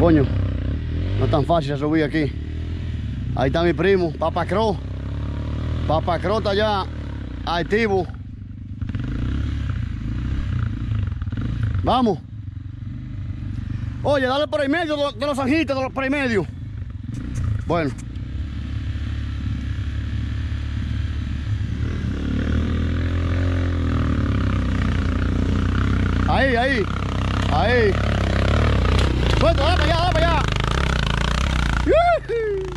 Coño, no es tan fácil subir aquí. Ahí está mi primo, Papa Cro. Papa Cro está allá, activo. Vamos. Oye, dale por ahí medio de los zanjitos, por ahí medio. Bueno. Ahí, ahí. Ahí. Suelta, dale para allá, dale para allá. ¡Yuhu!